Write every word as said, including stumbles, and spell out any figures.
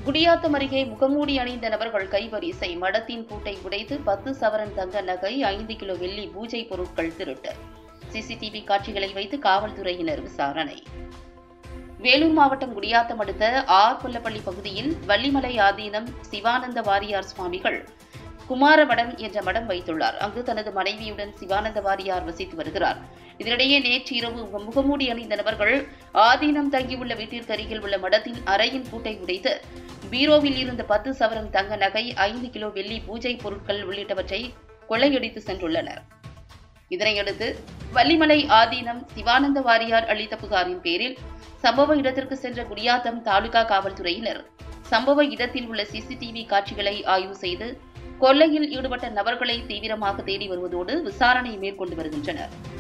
குடியாத்தம் அருகே முகமூடி அணிந்த நபர்கள் கைவரிசை மடத்தின் பூட்டை உடைத்து பத்து சவரன் தங்க நகை, ஐந்து கிலோ வெள்ளி பூஜை பொருட்கள் திருட்டு. சிசிடிவி காட்சிகளை வைத்து காவல்துறையினர் விசாரணை. வேலூர் மாவட்டம் குடியாத்தம் அடுத்த ஆர் கொல்லப்பள்ளி பகுதியில் வள்ளிமலை ஆதீனம் சிவானந்த வாரியார் சுவாமிகள் குமார மடம் என்ற மடம் வைத்துள்ளார். அங்கு தனது மனைவியுடன் சிவானந்த வாரியார் வசித்து வருகிறார். இதனிடையே நேற்று இரவு முகமூடி அணிந்த நபர்கள் ஆதீனம் தங்கியுள்ள வீட்டிற்கு அருகில் உள்ள மடத்தின் அறையின் பூட்டை உடைத்து பீரோவில் இருந்த பத்து சவரன் தங்க நகை, ஐந்து கிலோ வெள்ளி பூஜை பொருட்கள் உள்ளிட்டவற்றை கொள்ளையடித்து சென்றுள்ளனர். இதனையடுத்து வள்ளிமலை ஆதீனம் சிவானந்த வாரியார் அளித்த புகாரின் பேரில் சம்பவ இடத்திற்கு சென்ற குடியாத்தம் தாலுகா காவல்துறையினர் சம்பவ இடத்தில் உள்ள சிசிடிவி காட்சிகளை ஆய்வு செய்து கொள்ளையில் ஈடுபட்ட நபர்களை தீவிரமாக தேடி வருவதோடு விசாரணை மேற்கொண்டு வருகின்றனர்.